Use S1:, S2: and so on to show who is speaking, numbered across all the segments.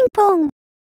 S1: ンポン。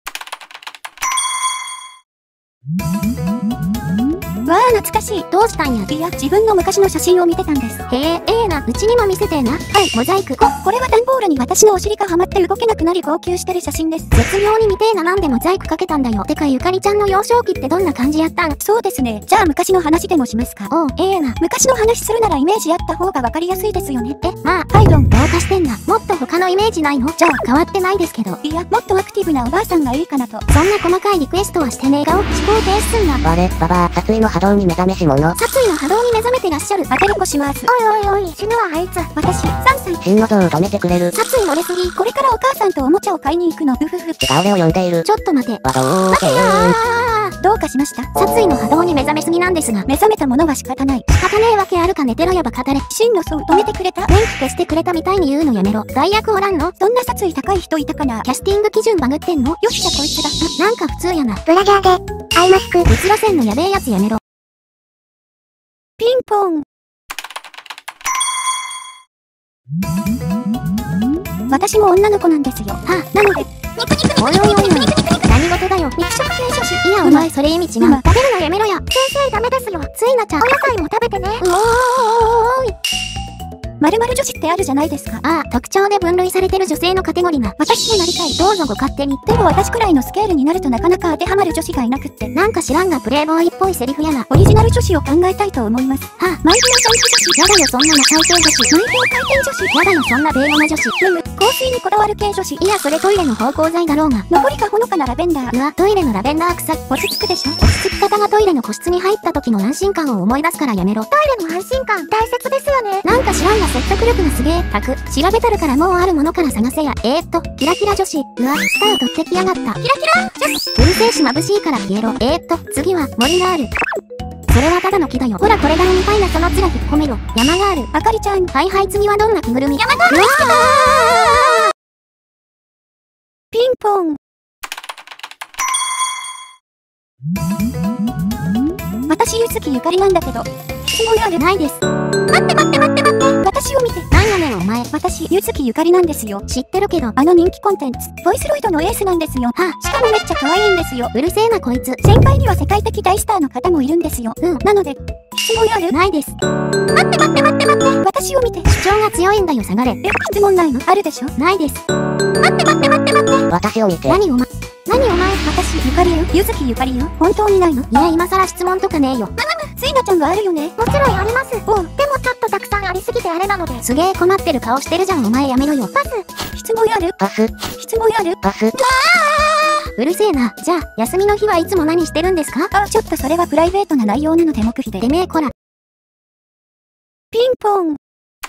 S1: わあ、懐かしい。
S2: どうしたんや。
S1: いや、自分の昔の写真を見てたんです。
S2: へえ、な。うちにも見せてな。はい、モザイク。
S1: これは段ボールに私のお尻がはまって動けなくなり号泣してる写真です。
S2: 絶妙に見てえな。なんでモザイクかけたんだよ。てか、ゆかりちゃんの幼少期ってどんな感じやったん？
S1: そうですね。じゃあ昔の話でもしますか。
S2: おう、な。
S1: 昔の話するならイメージあった方がわかりやすいですよね。
S2: まあ、
S1: はい、どう
S2: かしてんな。もっと他のイメージないの？じゃあ、変わってないですけど。
S1: いや、もっとアクティブなおばあさんがいいかなと。
S2: そんな細かいリクエストはしてねえが、思考停止すんな。
S3: 我、ババア、殺意の波動に目覚めし者。
S2: 殺意の波動に目覚めてらっしゃる。
S1: 当てるこします。
S2: おい、死ぬわ、あいつ。
S1: 私、3歳。
S3: 真の像を止めてくれる。
S2: 殺意漏れすぎ。
S1: これからお母さんとおもちゃを買いに行くの。ふふふ。
S3: 違う俺を呼んでいる。
S2: ちょっと待て。
S3: わどーけー。
S1: どうかしました？
S2: 殺意の波動に目覚めすぎなんですが。
S1: 目覚めたものは仕方ない。
S2: 仕方ねえわけあるか。寝てろやば語れ。
S1: 真の相止めてくれた？
S2: 電気消してくれたみたいに言うのやめろ。代役おらんの？
S1: そんな殺意高い人いたかな？
S2: キャスティング基準バグってんの？
S1: よっしゃこいつだ。
S2: なんか普通やな。
S4: ブラジャーで、アイマスク。
S2: うつらせんのやべえやつやめろ。
S1: ピンポン。私も女の子なんですよ。なので、
S2: おい何事だよ。
S1: 肉食系女子。
S2: いやお前それ意味違う。食べるのやめろや。
S4: 先生ダメですよ。
S2: ついなちゃん。
S4: お野菜も食べてね。
S2: おーい。
S1: 〇〇女子ってあるじゃないですか。
S2: ああ、特徴で分類されてる女性のカテゴリーな。
S1: 私もなりたい。
S2: どうぞご勝手に。
S1: でも私くらいのスケールになるとなかなか当てはまる女子がいなくって。
S2: なんか知らんがプレイボーイっぽいセリフやな。
S1: オリジナル女子を考えたいと思います。
S2: マイクのジャンプ女子。やだよそんなの最低女子。
S1: 内定回転女子。
S2: やだよそんなベーゴマ女子。
S1: 香水にこだわる系女子。
S2: いやそれトイレの芳香剤だろうが。
S1: 残りかほのかなラベンダー。
S2: うわ、トイレのラベンダー臭い。
S1: 落ち着くでしょ。
S2: 落ち着き方がトイレの個室に入った時の安心感を思い出すからやめろ。
S4: トイレの安心感大切ですよね。
S2: なんか知らんが説得力がすげえ。たく、調べたるからもうあるものから探せや。キラキラ女子。うわ、スター取ってきやがった。キラキラ女子。うるせえし眩しいから消えろ。次は、森がある。それはただの木だよ。ほらこれだろみたいなその面引っ込めろ。山がある。
S1: あかりちゃん。
S2: はい次はどんな着ぐるみ？
S1: 山がある。ピンポン。私ゆずきゆかりなんだけど、質問ある？
S2: ないです。
S1: 待って。私を見て。
S2: なんやねんお前。
S1: 私、ゆずきゆかりなんですよ。
S2: 知ってるけど。
S1: あの人気コンテンツ、ボイスロイドのエースなんですよ。しかもめっちゃ可愛いんですよ。
S2: うるせえなこいつ。
S1: 先輩には世界的大スターの方もいるんですよ。なので、質問ある？
S2: ないです。
S1: 待って。私を見て。
S2: 主張が強いんだよ下がれ。
S1: 質問ないの？あるでしょ？
S2: ないです。
S1: 待って。
S3: 私を見て。
S2: 何お前。
S1: 私、ゆかりよ。ゆずきゆかりよ。本当にないの？
S2: いや今更質問とかねえよ。
S1: ついなちゃんがあるよね。
S4: もちろんあります。でもちょっとたくさんありすぎてあれなので。
S2: すげえ困ってる顔してるじゃんお前やめろよ。
S4: パス。
S1: 質問ある？
S3: パス。
S1: 質問ある？
S3: パス。
S2: うるせえな。じゃあ、休みの日はいつも何してるんですか？
S1: ちょっとそれはプライベートな内容なので黙秘で。
S2: てめえこら。
S1: ピンポン。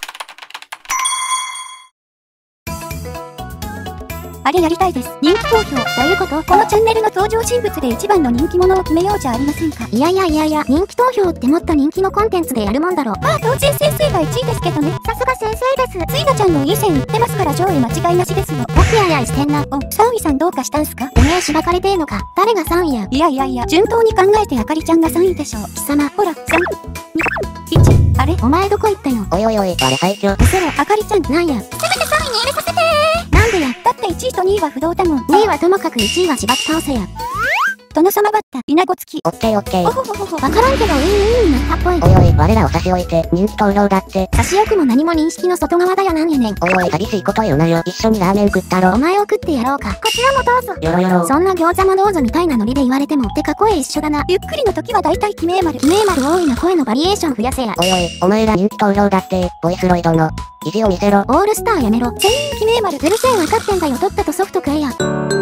S1: あれやりたいです。人気投票。
S2: どういうこと？
S1: このチャンネルの登場人物で一番の人気者を決めようじゃありませんか。
S2: いや、人気投票ってもっと人気のコンテンツでやるもんだろ。
S1: 当然先生が1位ですけどね。
S4: さすが先生です。
S1: ついなちゃんのいい線いってますから上位間違いなしですよ。
S2: 和気あいあいしてんな。
S1: 3位さんどうかしたんすか？
S2: てめえしばかれてえのか。誰が3位や？
S1: いや、順当に考えてあかりちゃんが3位でしょう。
S2: 貴様。
S1: ほら、3、2、1、あれ？
S2: お前どこ行ったよ。
S3: おい、我最強。
S1: うせろ、あかりちゃん。
S2: なんや。
S1: せめて3位に入れさせて
S2: なんでや。
S1: だって1位と2位は不動だもん。
S2: 2位はともかく1位はしばき倒せや。
S1: 殿様バッタ、稲子付き。
S3: オッケー。
S1: おほ。
S2: わからんけどになったっぽい。
S3: おい、我らを差し置いて、人気投票だって。
S2: 差し置くも何も認識の外側だよなんやねん。
S3: おい、寂しいこと言うなよ。一緒にラーメン食ったろ。
S2: お前を食ってやろうか。
S4: こちらもどうぞ。
S3: よろ。
S2: そんな餃子もどうぞみたいなノリで言われても。てか声一緒だな。
S1: ゆっくりの時は大体記名丸。
S2: 記名丸多いな。声のバリエーション増やせや。
S3: おい、お前ら人気投票だって、ボイスロイドの意地を見せろ。
S2: オールスターやめろ。
S1: 全員記名丸。
S2: うるせえ分かってんだよ。とっととソフト食えや。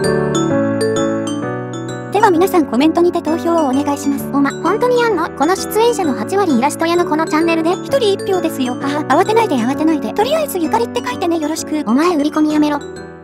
S1: では皆さんコメントにて投票をお願いします。
S2: 本当にやんの？この出演者の8割イラスト屋のこのチャンネルで？
S1: 1人1票ですよ。慌てないで。とりあえずゆかりって書いてねよろしく。
S2: お前売り込みやめろ。